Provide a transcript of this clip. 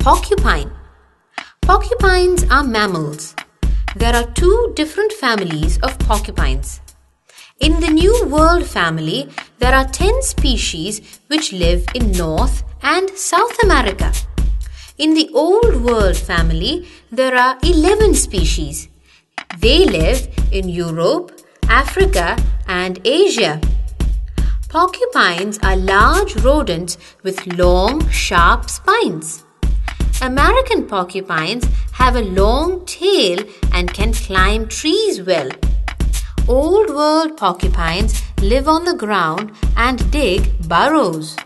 Porcupine. Porcupines are mammals. There are two different families of porcupines. In the New World family, there are 10 species which live in North and South America. In the Old World family, there are 11 species. They live in Europe, Africa, and Asia. Porcupines are large rodents with long, sharp spines. American porcupines have a long tail and can climb trees well. Old World porcupines live on the ground and dig burrows.